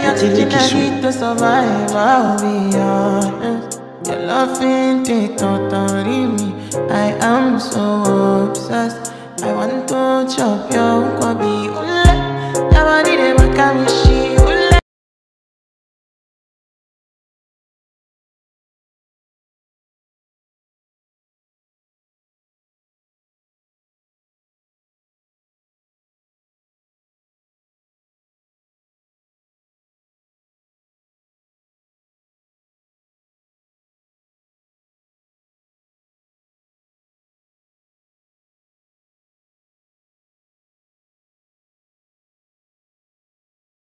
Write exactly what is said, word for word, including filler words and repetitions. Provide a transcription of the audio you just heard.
oxygen I need to survive, I'll be honest. Your love ain't it totally me. I am so obsessed. I want to chop your kwabi. Ule, your body dey make me shit.